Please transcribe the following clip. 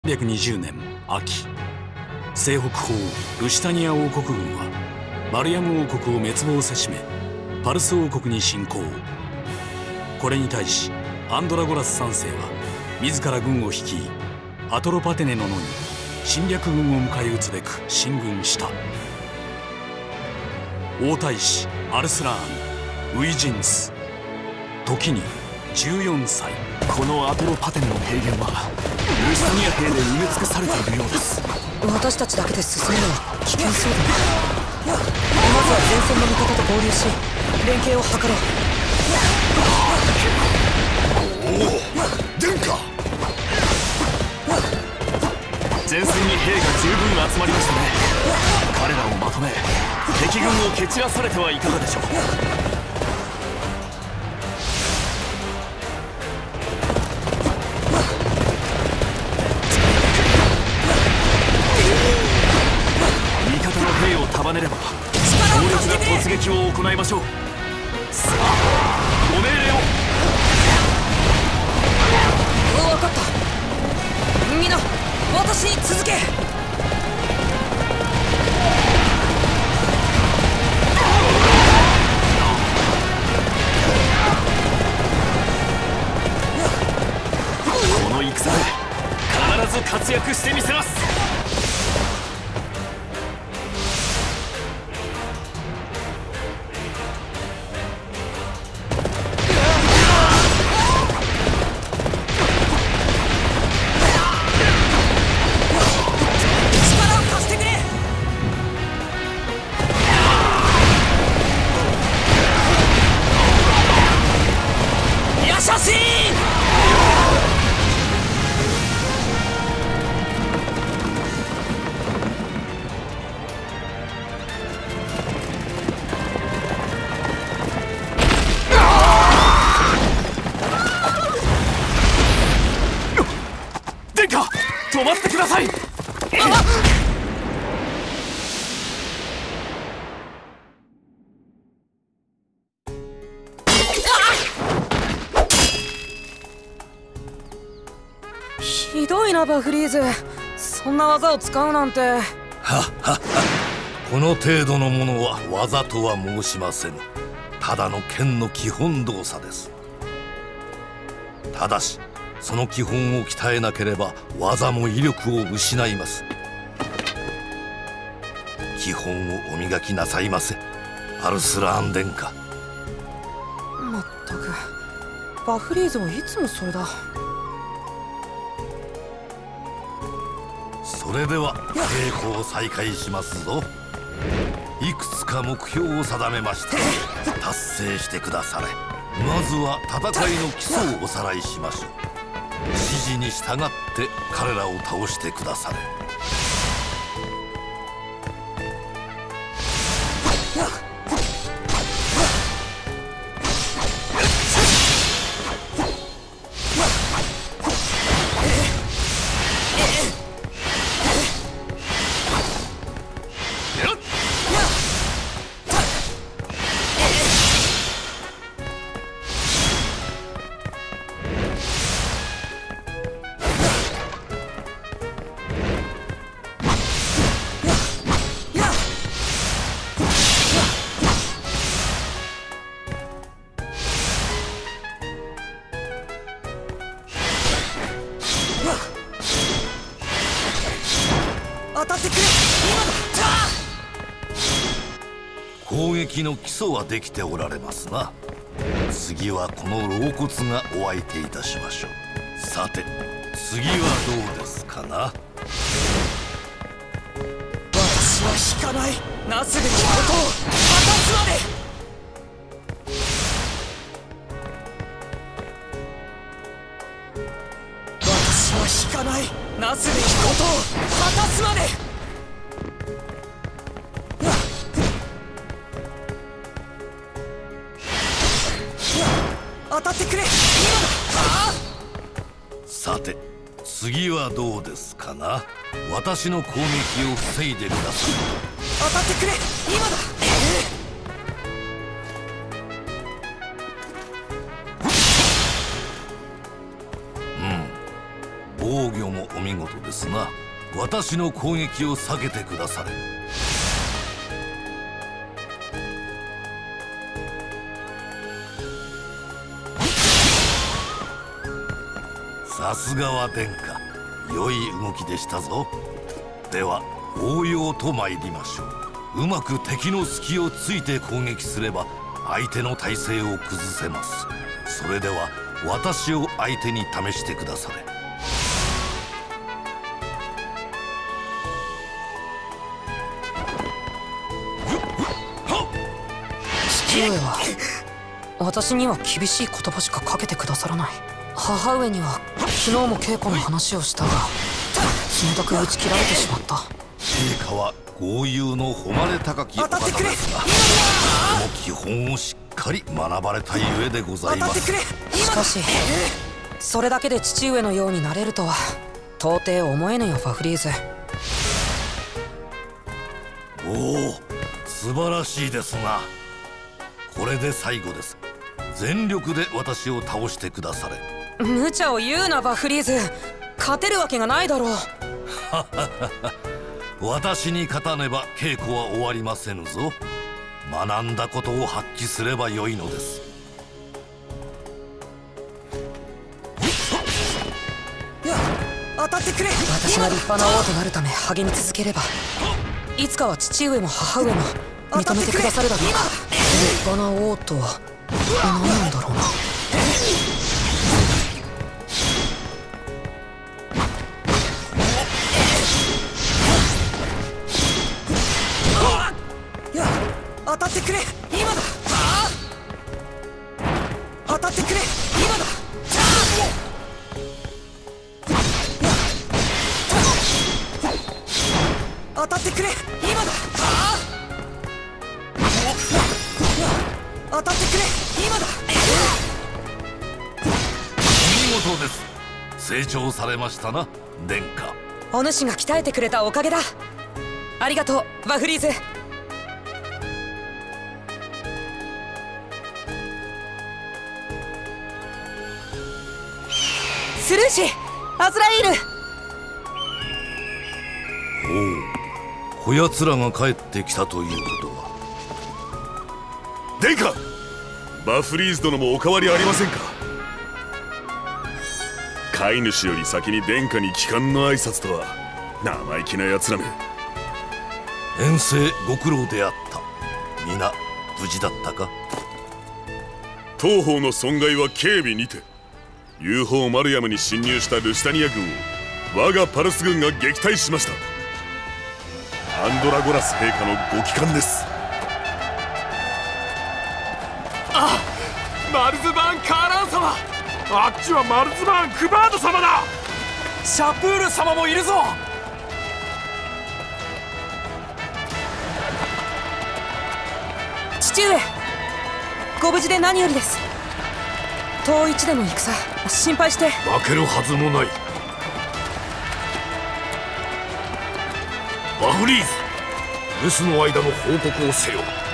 320年秋、西北方ルシタニア王国軍はマルヤム王国を滅亡せしめパルス王国に侵攻。これに対しアンドラゴラス3世は自ら軍を率いアトロパテネの野に侵略軍を迎え撃つべく進軍した。王太子アルスラーン・ウィジンス、時に14歳。 このアトロパテネの平原はルシタニア兵で埋め尽くされているようです。 私たちだけで進むのは危険そうだ。まずは前線の味方と合流し連携を図ろう。 おお、殿下。 前線に兵が十分集まりましたね。彼らをまとめ敵軍を蹴散らされてはいかがでしょう。束ねれば強烈な突撃を行いましょう。さあご命令を。 分かった。みんな私に続け。 この戦で必ず活躍してみせます。止まってください。 ひどいなバフリーズ、そんな技を使うなんて。はっはっは。この程度のものは技とは申しません。ただの剣の基本動作です。ただしその基本を鍛えなければ技も威力を失います。基本をお磨きなさいませ、アルスラーン殿下。 まったくバフリーズはいつもそれだ。 それでは稽古を再開しますぞ。いくつか目標を定めましたので達成してくだされ。まずは戦いの基礎をおさらいしましょう。指示に従って彼らを倒してくだされ。攻撃の基礎はできておられますな。次はこの老骨がお相手いたしましょう。さて次はどうですかな。 私は引かない。なすべきことを果たすまで。私は引かない。なすべきことを果たすまで。当たってくれ、今だ。 さて次はどうですかな。私の攻撃を防いでください。 当たってくれ、今だ。 防御もお見事ことですな。私の攻撃を避けてくだされ。さすがは殿下、良い動きでしたぞ。では応用と参りましょう。うまく敵の隙をついて攻撃すれば相手の体勢を崩せます。それでは私を相手に試してくだされ。 父上は私には厳しい言葉しかかけてくださらない。母上には昨日も稽古の話をしたが冷たく打ち切られてしまった。 陛下は豪遊の誉れ高きお方ですが、この基本をしっかり学ばれたゆえでございます。 しかしそれだけで父上のようになれるとは到底思えぬよ、ファフリーズ。 おお、素晴らしいですな。これで最後です。全力で私を倒してくだされ。 無茶を言うな、バフリーズ。勝てるわけがないだろう。 私に勝たねば稽古は終わりませぬぞ。学んだことを発揮すればよいのです。 当たってくれ。私が立派な王となるため励み続ければ、いつかは父上も母上も認めてくださるだろうか。立派な王とは何なんだろうな。当たってくれ、今だ。当たってくれ、今だ。当たってくれ、今だ。当たってくれ、今だ。 見事です。成長されましたな、殿下。 お主が鍛えてくれたおかげだ。ありがとう、バフリーズ。スルーシ、アズライール。 おお、こやつらが帰ってきたということは。 殿下、バフリーズ殿もお変わりありませんか。飼い主より先に殿下に帰還の挨拶とは生意気なやつらめ。 遠征ご苦労であった。皆無事だったか。 東方の損害は軽微にて、ユーホーマルヤムに侵入したルシタニア軍を我がパルス軍が撃退しました。アンドラゴラス陛下のご帰還です。 あ、マルズバーン・カーラン様。あっちはマルズバーン・クバード様だ。シャプール様もいるぞ。 父上、ご無事で何よりです。遠い地での戦、心配して。 負けるはずもない。バフリーズ、留守の間の報告をせよ。